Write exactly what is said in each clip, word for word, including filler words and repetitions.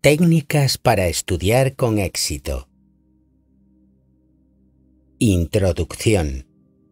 Técnicas para estudiar con éxito. Introducción.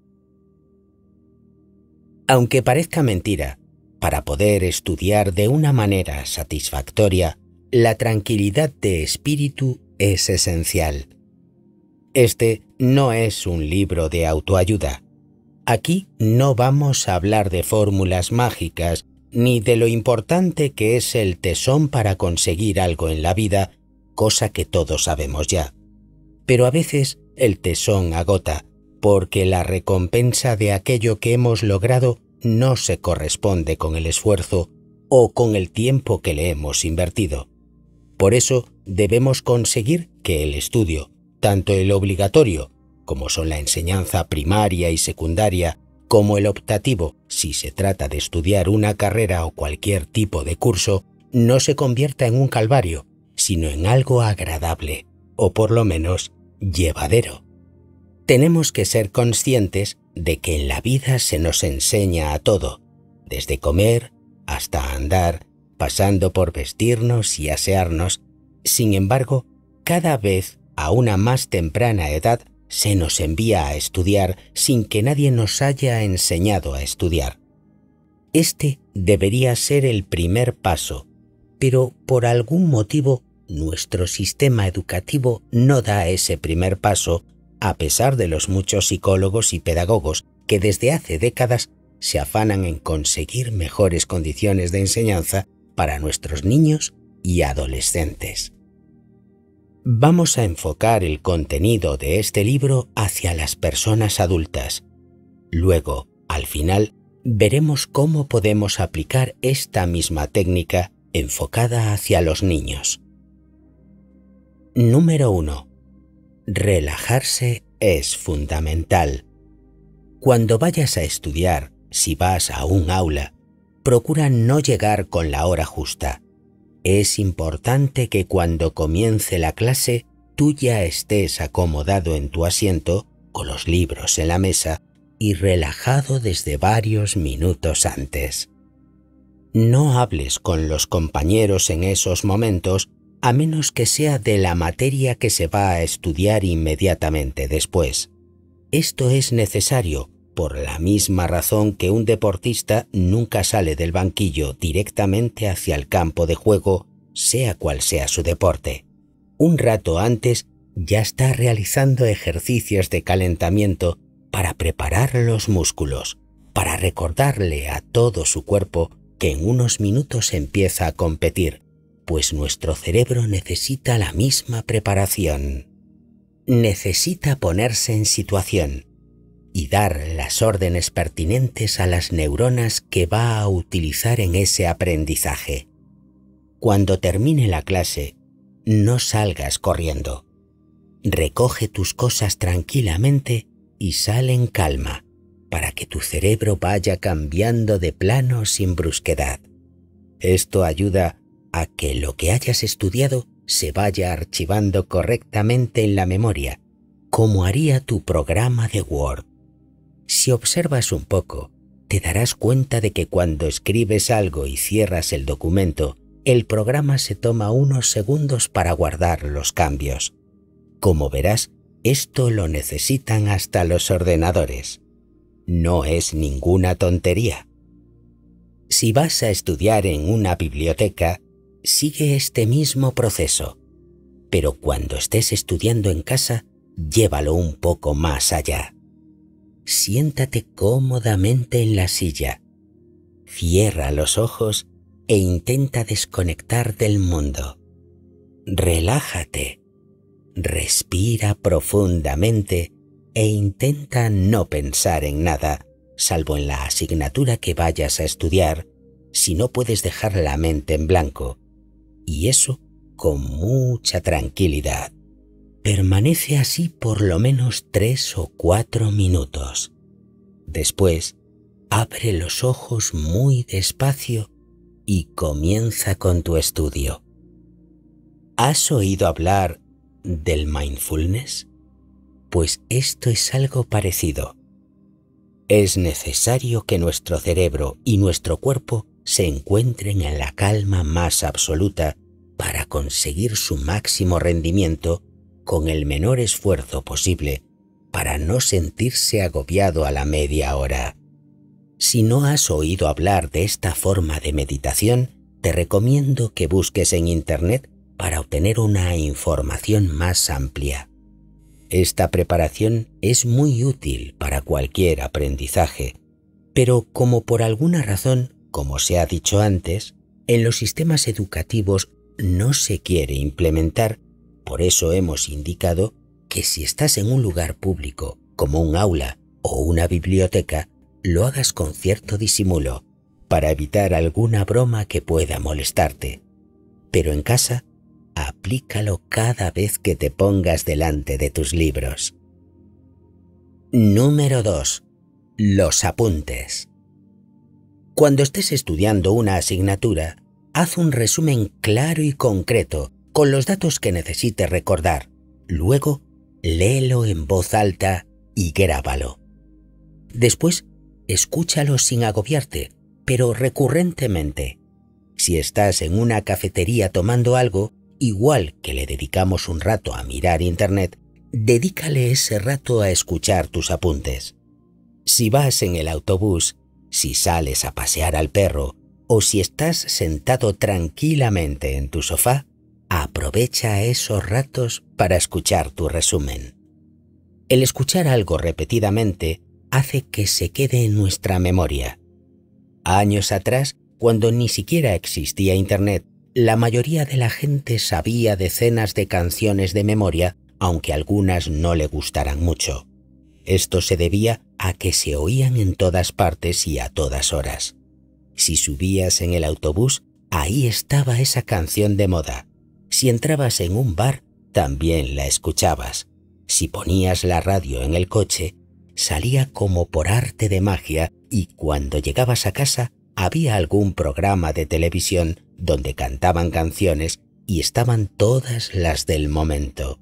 Aunque parezca mentira, para poder estudiar de una manera satisfactoria, la tranquilidad de espíritu es esencial. Este no es un libro de autoayuda. Aquí no vamos a hablar de fórmulas mágicas ni de lo importante que es el tesón para conseguir algo en la vida, cosa que todos sabemos ya. Pero a veces el tesón agota, porque la recompensa de aquello que hemos logrado no se corresponde con el esfuerzo o con el tiempo que le hemos invertido. Por eso debemos conseguir que el estudio, tanto el obligatorio, como son la enseñanza primaria y secundaria, como el optativo, si se trata de estudiar una carrera o cualquier tipo de curso, no se convierta en un calvario, sino en algo agradable, o por lo menos llevadero. Tenemos que ser conscientes de que en la vida se nos enseña a todo, desde comer hasta andar, pasando por vestirnos y asearnos. Sin embargo, cada vez a una más temprana edad se nos envía a estudiar sin que nadie nos haya enseñado a estudiar. Este debería ser el primer paso, pero por algún motivo nuestro sistema educativo no da ese primer paso, a pesar de los muchos psicólogos y pedagogos que desde hace décadas se afanan en conseguir mejores condiciones de enseñanza para nuestros niños y adolescentes. Vamos a enfocar el contenido de este libro hacia las personas adultas. Luego, al final, veremos cómo podemos aplicar esta misma técnica enfocada hacia los niños. Número uno. Relajarse es fundamental. Cuando vayas a estudiar, si vas a un aula, procura no llegar con la hora justa. Es importante que cuando comience la clase tú ya estés acomodado en tu asiento, con los libros en la mesa y relajado desde varios minutos antes. No hables con los compañeros en esos momentos, a menos que sea de la materia que se va a estudiar inmediatamente después. Esto es necesario por la misma razón que un deportista nunca sale del banquillo directamente hacia el campo de juego, sea cual sea su deporte. Un rato antes ya está realizando ejercicios de calentamiento para preparar los músculos, para recordarle a todo su cuerpo que en unos minutos empieza a competir, pues nuestro cerebro necesita la misma preparación. Necesita ponerse en situación y dar las órdenes pertinentes a las neuronas que va a utilizar en ese aprendizaje. Cuando termine la clase, no salgas corriendo. Recoge tus cosas tranquilamente y sal en calma, para que tu cerebro vaya cambiando de plano sin brusquedad. Esto ayuda a que lo que hayas estudiado se vaya archivando correctamente en la memoria, como haría tu programa de Word. Si observas un poco, te darás cuenta de que cuando escribes algo y cierras el documento, el programa se toma unos segundos para guardar los cambios. Como verás, esto lo necesitan hasta los ordenadores. No es ninguna tontería. Si vas a estudiar en una biblioteca, sigue este mismo proceso, pero cuando estés estudiando en casa, llévalo un poco más allá. Siéntate cómodamente en la silla, cierra los ojos e intenta desconectar del mundo. Relájate, respira profundamente e intenta no pensar en nada, salvo en la asignatura que vayas a estudiar, si no puedes dejar la mente en blanco, y eso con mucha tranquilidad. Permanece así por lo menos tres o cuatro minutos. Después, abre los ojos muy despacio y comienza con tu estudio. ¿Has oído hablar del mindfulness? Pues esto es algo parecido. Es necesario que nuestro cerebro y nuestro cuerpo se encuentren en la calma más absoluta para conseguir su máximo rendimiento con el menor esfuerzo posible para no sentirse agobiado a la media hora. Si no has oído hablar de esta forma de meditación, te recomiendo que busques en Internet para obtener una información más amplia. Esta preparación es muy útil para cualquier aprendizaje, pero como por alguna razón, como se ha dicho antes, en los sistemas educativos no se quiere implementar, por eso hemos indicado que si estás en un lugar público, como un aula o una biblioteca, lo hagas con cierto disimulo, para evitar alguna broma que pueda molestarte. Pero en casa, aplícalo cada vez que te pongas delante de tus libros. Número dos. Los apuntes. Cuando estés estudiando una asignatura, haz un resumen claro y concreto con los datos que necesites recordar. Luego, léelo en voz alta y grábalo. Después, escúchalo sin agobiarte, pero recurrentemente. Si estás en una cafetería tomando algo, igual que le dedicamos un rato a mirar Internet, dedícale ese rato a escuchar tus apuntes. Si vas en el autobús, si sales a pasear al perro o si estás sentado tranquilamente en tu sofá, aprovecha esos ratos para escuchar tu resumen. El escuchar algo repetidamente hace que se quede en nuestra memoria. Años atrás, cuando ni siquiera existía Internet, la mayoría de la gente sabía decenas de canciones de memoria, aunque algunas no le gustaran mucho. Esto se debía a que se oían en todas partes y a todas horas. Si subías en el autobús, ahí estaba esa canción de moda. Si entrabas en un bar, también la escuchabas. Si ponías la radio en el coche, salía como por arte de magia y cuando llegabas a casa había algún programa de televisión donde cantaban canciones y estaban todas las del momento.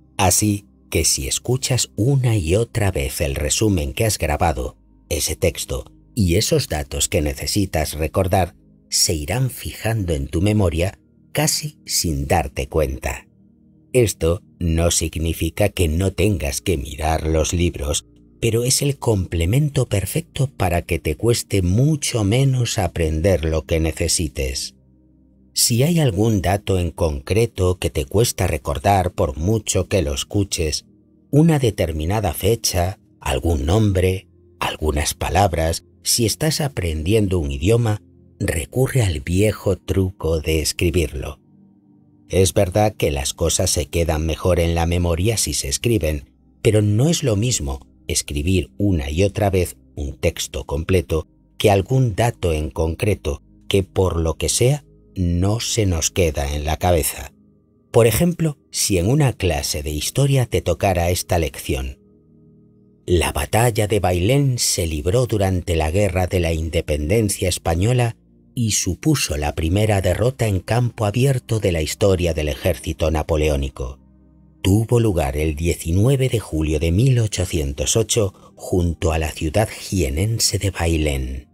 Así que si escuchas una y otra vez el resumen que has grabado, ese texto y esos datos que necesitas recordar se irán fijando en tu memoria casi sin darte cuenta. Esto no significa que no tengas que mirar los libros, pero es el complemento perfecto para que te cueste mucho menos aprender lo que necesites. Si hay algún dato en concreto que te cuesta recordar por mucho que lo escuches, una determinada fecha, algún nombre, algunas palabras, si estás aprendiendo un idioma, recurre al viejo truco de escribirlo. Es verdad que las cosas se quedan mejor en la memoria si se escriben, pero no es lo mismo escribir una y otra vez un texto completo que algún dato en concreto que por lo que sea no se nos queda en la cabeza. Por ejemplo, si en una clase de historia te tocara esta lección: la batalla de Bailén se libró durante la Guerra de la Independencia Española y supuso la primera derrota en campo abierto de la historia del ejército napoleónico. Tuvo lugar el diecinueve de julio de mil ochocientos ocho junto a la ciudad jienense de Bailén.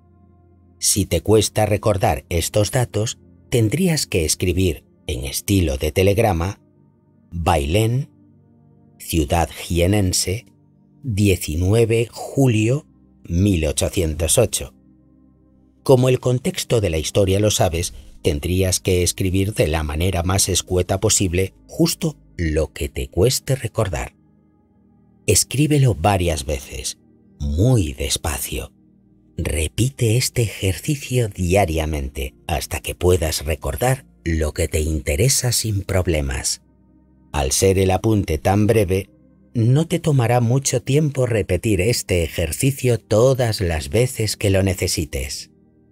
Si te cuesta recordar estos datos, tendrías que escribir en estilo de telegrama: Bailén, ciudad jienense, diecinueve de julio de mil ochocientos ocho. Como el contexto de la historia lo sabes, tendrías que escribir de la manera más escueta posible justo lo que te cueste recordar. Escríbelo varias veces, muy despacio. Repite este ejercicio diariamente hasta que puedas recordar lo que te interesa sin problemas. Al ser el apunte tan breve, no te tomará mucho tiempo repetir este ejercicio todas las veces que lo necesites.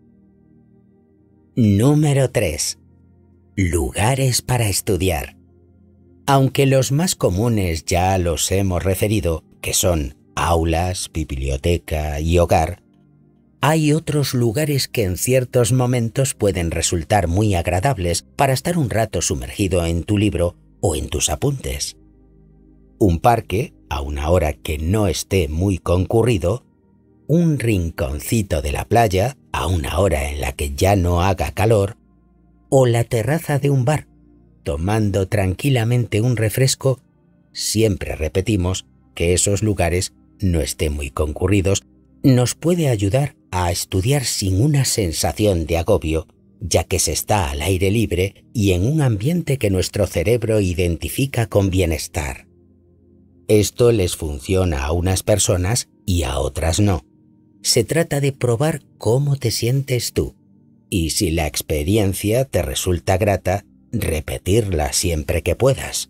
Número tres. Lugares para estudiar. Aunque los más comunes ya los hemos referido, que son aulas, biblioteca y hogar, hay otros lugares que en ciertos momentos pueden resultar muy agradables para estar un rato sumergido en tu libro o en tus apuntes. Un parque, a una hora que no esté muy concurrido, un rinconcito de la playa, a una hora en la que ya no haga calor, o la terraza de un bar, tomando tranquilamente un refresco. Siempre repetimos que esos lugares no estén muy concurridos, nos puede ayudar a estudiar sin una sensación de agobio, ya que se está al aire libre y en un ambiente que nuestro cerebro identifica con bienestar. Esto les funciona a unas personas y a otras no. Se trata de probar cómo te sientes tú, y si la experiencia te resulta grata, repetirla siempre que puedas.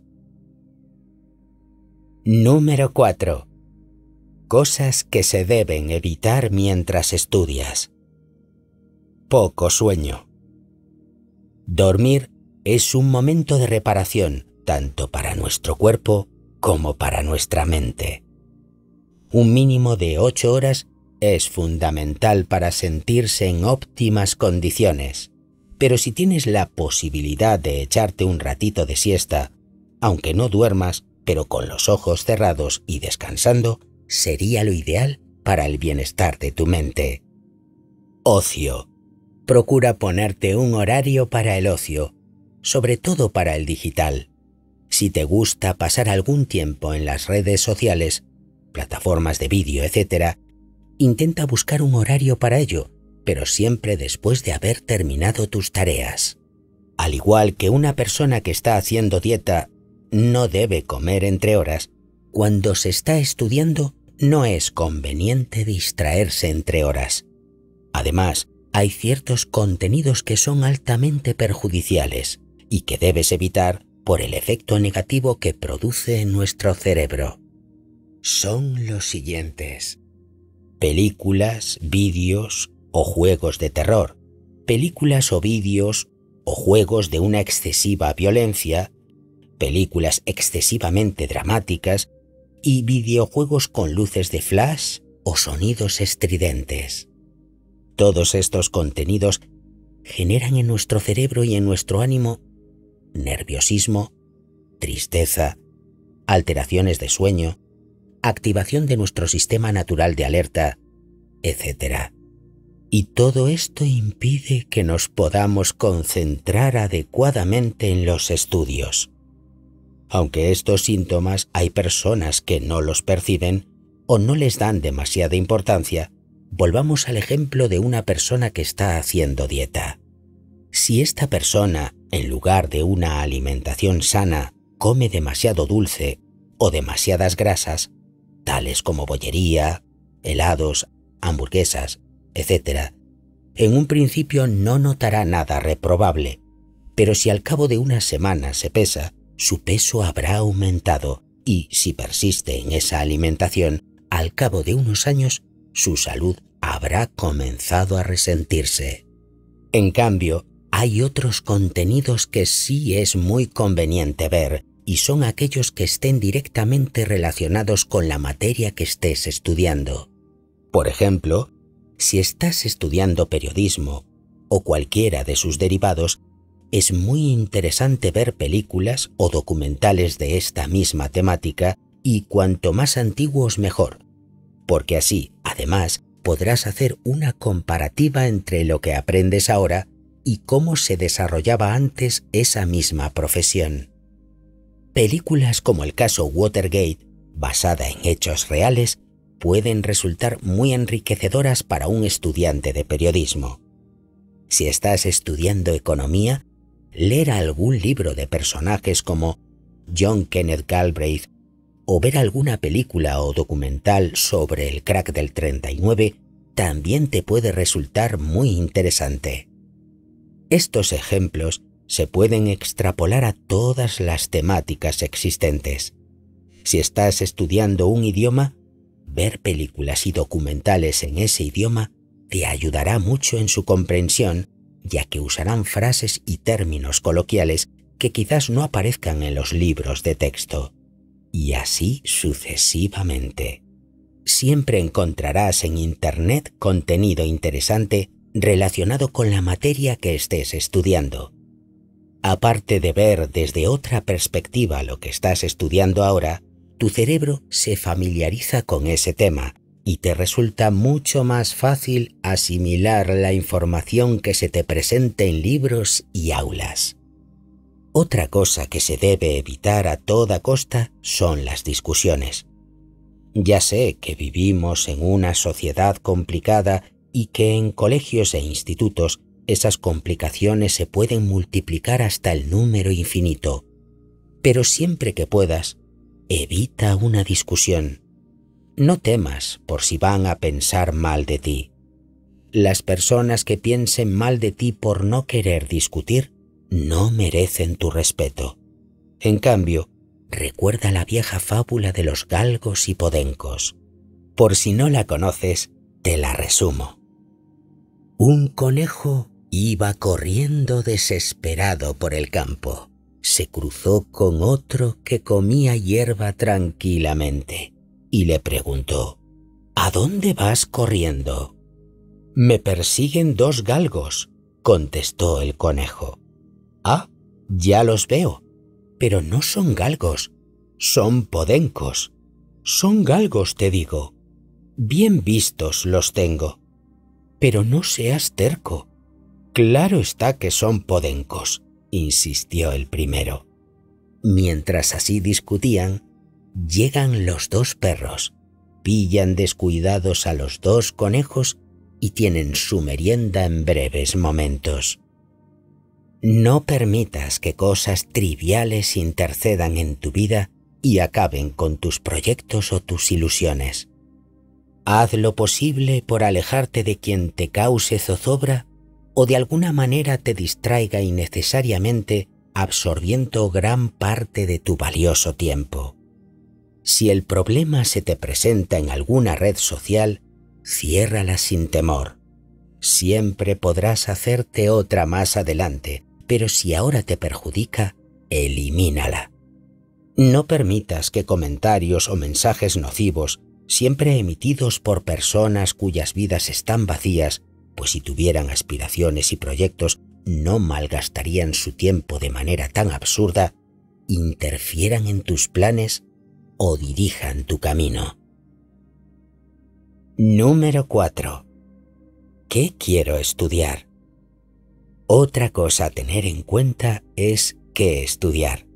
Número cuatro. Cosas que se deben evitar mientras estudias. Poco sueño. Dormir es un momento de reparación, tanto para nuestro cuerpo como para nuestra mente. Un mínimo de ocho horas es fundamental para sentirse en óptimas condiciones, pero si tienes la posibilidad de echarte un ratito de siesta, aunque no duermas, pero con los ojos cerrados y descansando, sería lo ideal para el bienestar de tu mente. Ocio. Procura ponerte un horario para el ocio, sobre todo para el digital. Si te gusta pasar algún tiempo en las redes sociales, plataformas de vídeo, etcétera, intenta buscar un horario para ello, pero siempre después de haber terminado tus tareas. Al igual que una persona que está haciendo dieta no debe comer entre horas, cuando se está estudiando no es conveniente distraerse entre horas. Además, hay ciertos contenidos que son altamente perjudiciales y que debes evitar por el efecto negativo que produce en nuestro cerebro. Son los siguientes: películas, vídeos o juegos de terror, películas o vídeos o juegos de una excesiva violencia, películas excesivamente dramáticas y videojuegos con luces de flash o sonidos estridentes. Todos estos contenidos generan en nuestro cerebro y en nuestro ánimo nerviosismo, tristeza, alteraciones de sueño, activación de nuestro sistema natural de alerta, etcétera. Y todo esto impide que nos podamos concentrar adecuadamente en los estudios. Aunque estos síntomas hay personas que no los perciben o no les dan demasiada importancia, volvamos al ejemplo de una persona que está haciendo dieta. Si esta persona, en lugar de una alimentación sana, come demasiado dulce o demasiadas grasas, tales como bollería, helados, hamburguesas, etcétera, en un principio no notará nada reprobable, pero si al cabo de unas semanas se pesa, su peso habrá aumentado y, si persiste en esa alimentación, al cabo de unos años, su salud habrá comenzado a resentirse. En cambio, hay otros contenidos que sí es muy conveniente ver y son aquellos que estén directamente relacionados con la materia que estés estudiando. Por ejemplo, si estás estudiando periodismo o cualquiera de sus derivados, es muy interesante ver películas o documentales de esta misma temática y cuanto más antiguos mejor, porque así, además, podrás hacer una comparativa entre lo que aprendes ahora y cómo se desarrollaba antes esa misma profesión. Películas como el caso Watergate, basada en hechos reales, pueden resultar muy enriquecedoras para un estudiante de periodismo. Si estás estudiando economía, leer algún libro de personajes como John Kenneth Galbraith o ver alguna película o documental sobre el crack del treinta y nueve también te puede resultar muy interesante. Estos ejemplos se pueden extrapolar a todas las temáticas existentes. Si estás estudiando un idioma, ver películas y documentales en ese idioma te ayudará mucho en su comprensión, ya que usarán frases y términos coloquiales que quizás no aparezcan en los libros de texto. Y así sucesivamente. Siempre encontrarás en Internet contenido interesante relacionado con la materia que estés estudiando. Aparte de ver desde otra perspectiva lo que estás estudiando ahora, tu cerebro se familiariza con ese tema y te resulta mucho más fácil asimilar la información que se te presenta en libros y aulas. Otra cosa que se debe evitar a toda costa son las discusiones. Ya sé que vivimos en una sociedad complicada y que en colegios e institutos esas complicaciones se pueden multiplicar hasta el número infinito, pero siempre que puedas, evita una discusión. No temas por si van a pensar mal de ti. Las personas que piensen mal de ti por no querer discutir no merecen tu respeto. En cambio, recuerda la vieja fábula de los galgos y podencos. Por si no la conoces, te la resumo. Un conejo iba corriendo desesperado por el campo. Se cruzó con otro que comía hierba tranquilamente y le preguntó: ¿A dónde vas corriendo? Me persiguen dos galgos, contestó el conejo. Ah, ya los veo, pero no son galgos, son podencos. Son galgos, te digo. Bien vistos los tengo. Pero no seas terco. Claro está que son podencos, insistió el primero. Mientras así discutían, llegan los dos perros, pillan descuidados a los dos conejos y tienen su merienda en breves momentos. No permitas que cosas triviales intercedan en tu vida y acaben con tus proyectos o tus ilusiones. Haz lo posible por alejarte de quien te cause zozobra o de alguna manera te distraiga innecesariamente, absorbiendo gran parte de tu valioso tiempo. Si el problema se te presenta en alguna red social, ciérrala sin temor. Siempre podrás hacerte otra más adelante, pero si ahora te perjudica, elimínala. No permitas que comentarios o mensajes nocivos, siempre emitidos por personas cuyas vidas están vacías, pues si tuvieran aspiraciones y proyectos, no malgastarían su tiempo de manera tan absurda, interfieran en tus planes o dirijan tu camino. Número cuatro. ¿Qué quiero estudiar? Otra cosa a tener en cuenta es qué estudiar.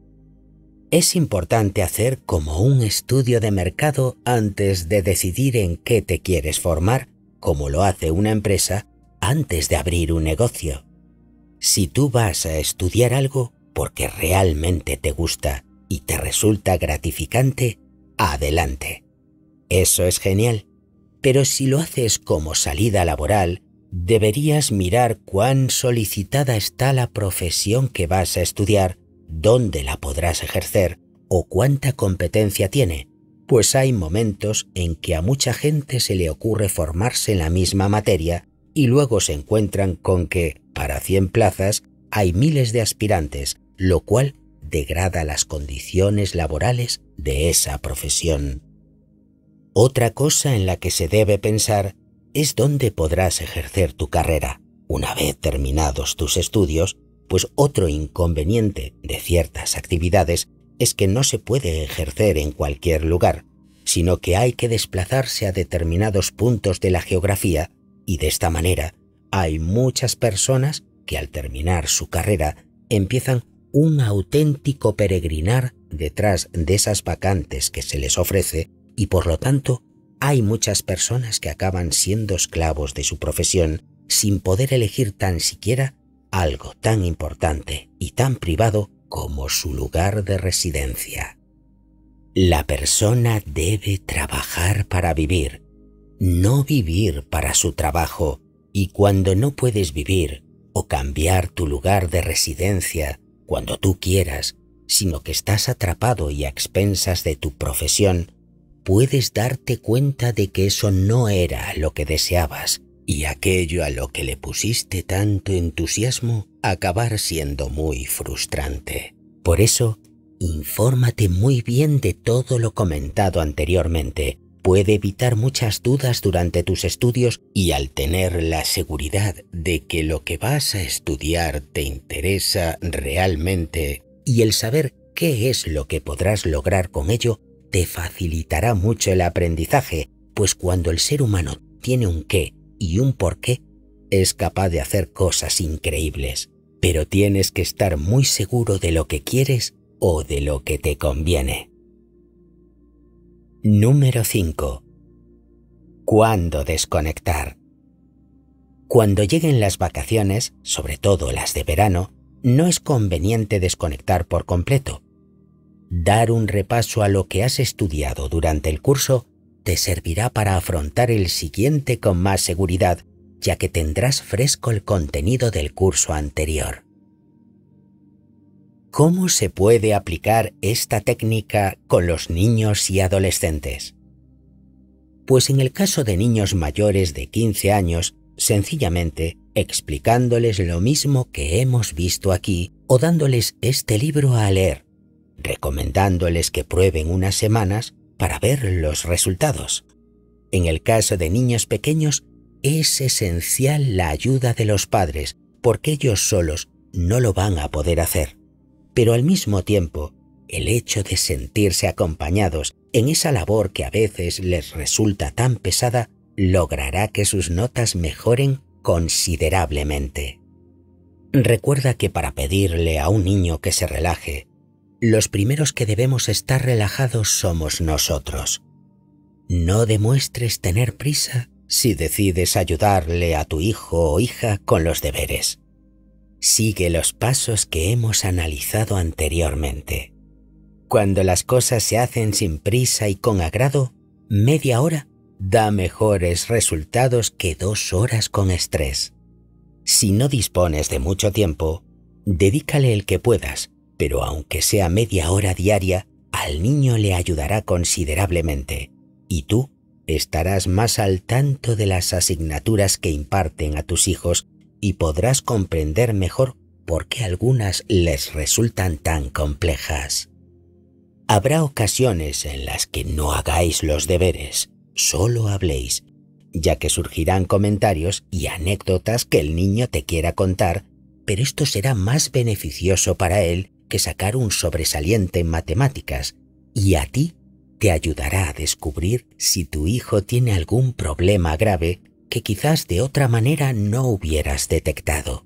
Es importante hacer como un estudio de mercado antes de decidir en qué te quieres formar, como lo hace una empresa antes de abrir un negocio. Si tú vas a estudiar algo porque realmente te gusta y te resulta gratificante, adelante. Eso es genial. Pero si lo haces como salida laboral, deberías mirar cuán solicitada está la profesión que vas a estudiar, dónde la podrás ejercer o cuánta competencia tiene, pues hay momentos en que a mucha gente se le ocurre formarse en la misma materia y luego se encuentran con que, para cien plazas, hay miles de aspirantes, lo cual degrada las condiciones laborales de esa profesión. Otra cosa en la que se debe pensar es dónde podrás ejercer tu carrera una vez terminados tus estudios, pues otro inconveniente de ciertas actividades es que no se puede ejercer en cualquier lugar, sino que hay que desplazarse a determinados puntos de la geografía y de esta manera hay muchas personas que al terminar su carrera empiezan un auténtico peregrinar detrás de esas vacantes que se les ofrece y por lo tanto hay muchas personas que acaban siendo esclavos de su profesión sin poder elegir tan siquiera algo tan importante y tan privado como su lugar de residencia. La persona debe trabajar para vivir, no vivir para su trabajo, y cuando no puedes vivir o cambiar tu lugar de residencia cuando tú quieras, sino que estás atrapado y a expensas de tu profesión, puedes darte cuenta de que eso no era lo que deseabas y aquello a lo que le pusiste tanto entusiasmo acabar siendo muy frustrante. Por eso, infórmate muy bien de todo lo comentado anteriormente. Puede evitar muchas dudas durante tus estudios y al tener la seguridad de que lo que vas a estudiar te interesa realmente y el saber qué es lo que podrás lograr con ello, te facilitará mucho el aprendizaje pues cuando el ser humano tiene un qué y un por qué, es capaz de hacer cosas increíbles, pero tienes que estar muy seguro de lo que quieres o de lo que te conviene. Número cinco. ¿Cuándo desconectar? Cuando lleguen las vacaciones, sobre todo las de verano, no es conveniente desconectar por completo. Dar un repaso a lo que has estudiado durante el curso te servirá para afrontar el siguiente con más seguridad, ya que tendrás fresco el contenido del curso anterior. ¿Cómo se puede aplicar esta técnica con los niños y adolescentes? Pues en el caso de niños mayores de quince años, sencillamente explicándoles lo mismo que hemos visto aquí o dándoles este libro a leer, recomendándoles que prueben unas semanas para ver los resultados. En el caso de niños pequeños, es esencial la ayuda de los padres, porque ellos solos no lo van a poder hacer. Pero al mismo tiempo, el hecho de sentirse acompañados en esa labor que a veces les resulta tan pesada, logrará que sus notas mejoren considerablemente. Recuerda que para pedirle a un niño que se relaje, los primeros que debemos estar relajados somos nosotros. No demuestres tener prisa si decides ayudarle a tu hijo o hija con los deberes. Sigue los pasos que hemos analizado anteriormente. Cuando las cosas se hacen sin prisa y con agrado, media hora da mejores resultados que dos horas con estrés. Si no dispones de mucho tiempo, dedícale el que puedas, pero aunque sea media hora diaria, al niño le ayudará considerablemente, y tú estarás más al tanto de las asignaturas que imparten a tus hijos y podrás comprender mejor por qué algunas les resultan tan complejas. Habrá ocasiones en las que no hagáis los deberes, solo habléis, ya que surgirán comentarios y anécdotas que el niño te quiera contar, pero esto será más beneficioso para él que sacar un sobresaliente en matemáticas, y a ti te ayudará a descubrir si tu hijo tiene algún problema grave que quizás de otra manera no hubieras detectado.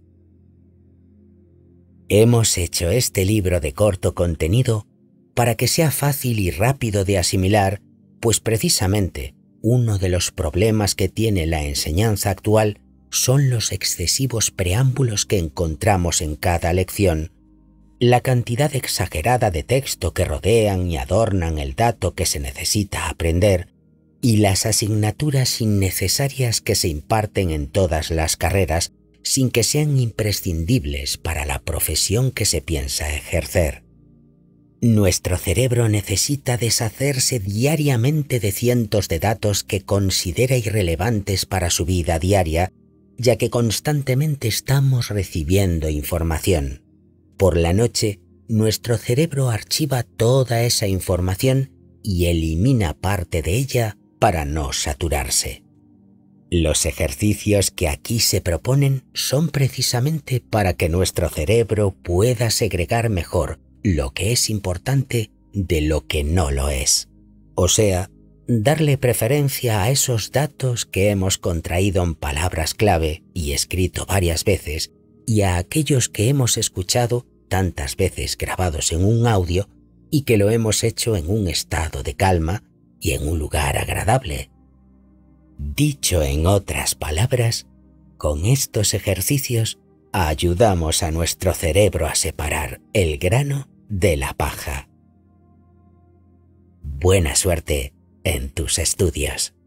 Hemos hecho este libro de corto contenido para que sea fácil y rápido de asimilar, pues precisamente uno de los problemas que tiene la enseñanza actual son los excesivos preámbulos que encontramos en cada lección, la cantidad exagerada de texto que rodean y adornan el dato que se necesita aprender, y las asignaturas innecesarias que se imparten en todas las carreras sin que sean imprescindibles para la profesión que se piensa ejercer. Nuestro cerebro necesita deshacerse diariamente de cientos de datos que considera irrelevantes para su vida diaria, ya que constantemente estamos recibiendo información. Por la noche, nuestro cerebro archiva toda esa información y elimina parte de ella para no saturarse. Los ejercicios que aquí se proponen son precisamente para que nuestro cerebro pueda segregar mejor lo que es importante de lo que no lo es. O sea, darle preferencia a esos datos que hemos contraído en palabras clave y escrito varias veces, y a aquellos que hemos escuchado tantas veces grabados en un audio y que lo hemos hecho en un estado de calma y en un lugar agradable. Dicho en otras palabras, con estos ejercicios ayudamos a nuestro cerebro a separar el grano de la paja. Buena suerte en tus estudios.